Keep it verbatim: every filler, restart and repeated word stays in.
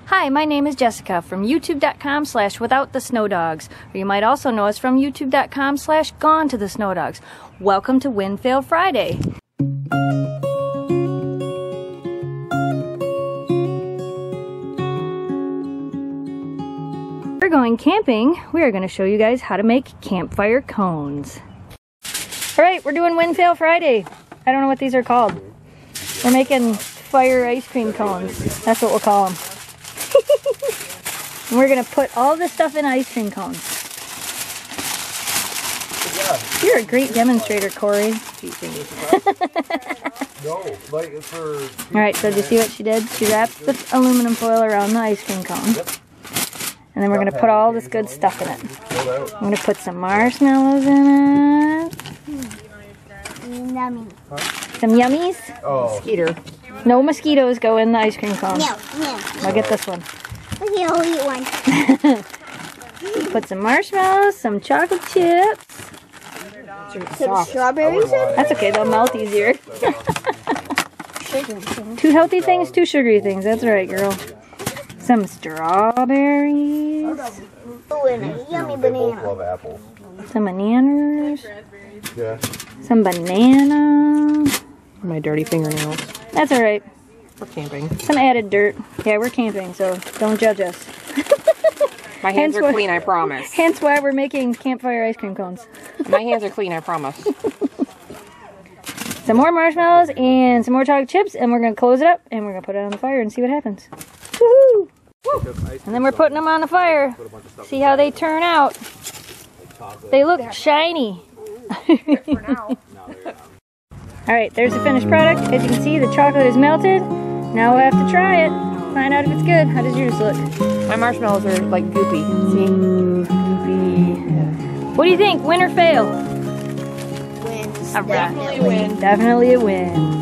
Hi, my name is Jessica from youtube dot com slash without the snow dogs, or you might also know us from youtube dot com slash gone to the snow dogs. Welcome to Win Fail Friday. We're going camping. We are going to show you guys how to make campfire cones. Alright, we're doing Win Fail Friday. I don't know what these are called. We're making fire ice cream cones. That's what we'll call them. And we're going to put all this stuff in ice cream cones. You're a great demonstrator, Corey. No, like for... Alright, so did you see what she did? She wrapped the aluminum foil around the ice cream cone. Yep. And then we're going to put all this good stuff in it. I'm going to put some marshmallows in it. Yummy. Huh? Some yummies. Oh. Mosquito. No mosquitoes go in the ice cream cone. No, no. I'll get this one. Okay, I'll eat one. Put some marshmallows, some chocolate chips. Some strawberries in? That's okay, they'll melt easier. Two healthy things, two sugary things. That's right, girl. Some strawberries. Oh, and a yummy banana. Love apples. Some bananas. Yeah. Some banana. My dirty fingernails. That's alright. We're camping. Some added dirt. Yeah, we're camping, so don't judge us. My hands Hence are why- clean, I promise. Hence why we're making campfire ice cream cones. My hands are clean, I promise. Some more marshmallows and some more chocolate chips, and we're going to close it up, and we're going to put it on the fire and see what happens. Woohoo! And then we're putting them on the fire. See how they turn out. They look shiny. Alright, there's the finished product. As you can see, the chocolate is melted. Now we'll have to try it. Find out if it's good. How does yours look? My marshmallows are like goopy. Ooh, goopy. What do you think? Win or fail? Win. Alright. Definitely a win. Definitely a win.